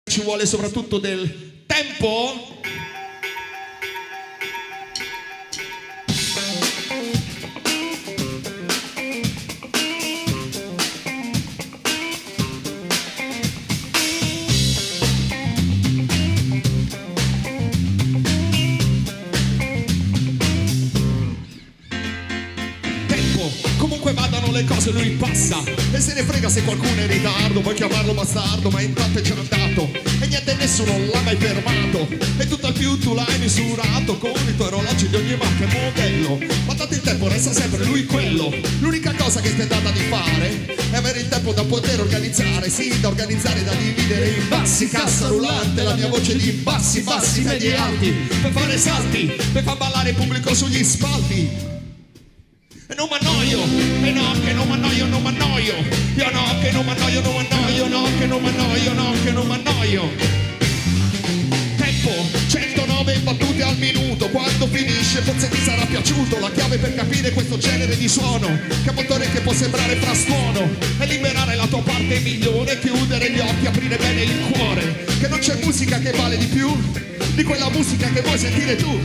Ci vuole soprattutto del tempo. Comunque vadano le cose, lui passa e se ne frega se qualcuno è in ritardo. Puoi chiamarlo bastardo, ma intanto è già andato e niente, nessuno l'ha mai fermato. E tutt'al più tu l'hai misurato con i tuoi orologi di ogni marca e modello. Ma tanto il tempo resta sempre lui quello. L'unica cosa che ti è data di fare è avere il tempo da poter organizzare. Sì, da organizzare, da dividere in bassi, cassa rullante, la mia voce di bassi, bassi, medi e alti, per fare salti, per far ballare il pubblico sugli spalti. E non m'annoio, e no che non m'annoio, non m'annoio. Io no che non m'annoio, non m'annoio, no che non m'annoio, no che non m'annoio. Tempo, 109 battute al minuto. Quando finisce forse ti sarà piaciuto. La chiave per capire questo genere di suono, che a molte orecchie può sembrare frastuono, è liberare la tua parte migliore, chiudere gli occhi, aprire bene il cuore. Che non c'è musica che vale di più di quella musica che vuoi sentire tu.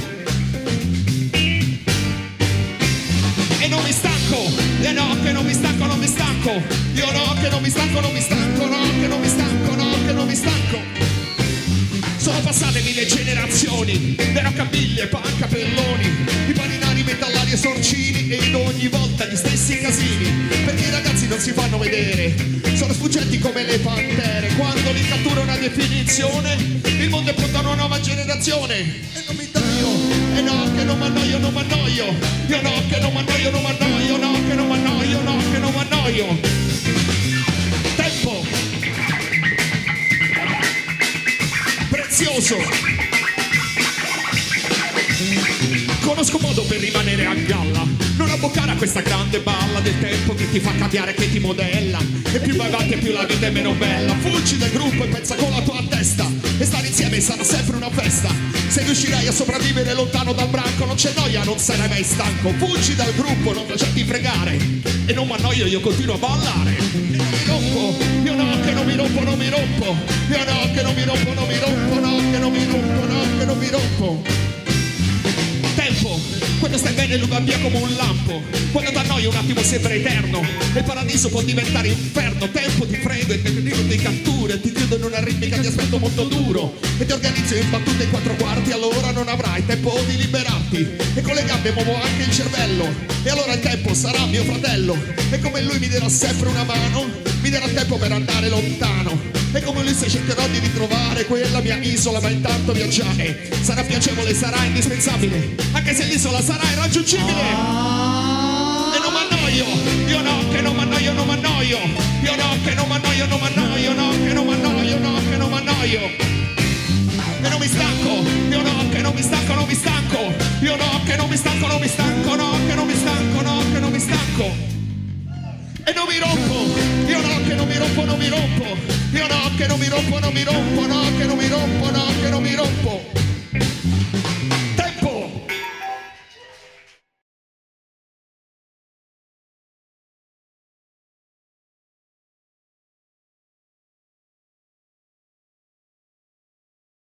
E non mi stanco, e no che non mi stanco, non mi stanco. Io no che non mi stanco, non mi stanco, no che non mi stanco, no che non mi stanco. Sono passate 1000 generazioni, le roccabiglie, pancapelloni, i paninari, metallari e sorcini, ed ogni volta gli stessi casini, perché i ragazzi non si fanno vedere, sono sfuggenti come le pantere. Quando li cattura una definizione, il mondo è pronto a una nuova generazione. E non mi taglio, e no che non m'annoio, non m'annoio. Io no che non m'annoio, non m'annoio, no che non m'annoio, no che non m'annoio. Tempo prezioso. Conosco un modo per rimanere a galla, non abboccare a questa grande balla del tempo che ti fa cambiare, che ti modella. E più vai avanti e più la vita è meno bella. Fuggi del gruppo e pensa con la tua testa, e stare insieme sarà sempre una festa. Se riuscirai a sopravvivere lontano dal branco, non c'è noia, non sarai mai stanco. Fuggi dal gruppo, non lasciarti fregare, e non m'annoio, io continuo a ballare. E non mi rompo, io no che non mi rompo, non mi rompo. Io no che non mi rompo, non mi rompo, no che non mi rompo, no che non mi rompo. Tempo, quando stai bene lui va via come un lampo. Quando t'annoi un attimo sembra eterno, e il paradiso può diventare inferno. Tempo, ti prego e ti catturo, e ti chiudo in una ritmica di aspetto molto duro, e ti organizzo in battute in 4 quarti. Allora non avrai tempo di liberarti, e con le gambe muovo anche il cervello. E allora il tempo sarà mio fratello, e come lui mi darà sempre una mano, mi darà tempo per andare lontano. E come lui se cercherò di ritrovare quella mia isola, ma intanto viaggiare sarà piacevole, sarà indispensabile, anche se l'isola sarà irraggiungibile. E non m'annoio, io no che non m'annoio, non m'annoio. Io no che non m'annoio, non m'annoio, no che non m'annoio, no che non m'annoio. E non mi stanco, io no che non mi stanco, non mi stanco. Io no che non mi stanco, non mi stanco, no che non mi stanco, no che non mi stanco. E non mi rompo, io no che non mi rompo, non mi rompo. Io no che non mi rompo, non mi rompo, no che non mi rompo, no che non mi rompo.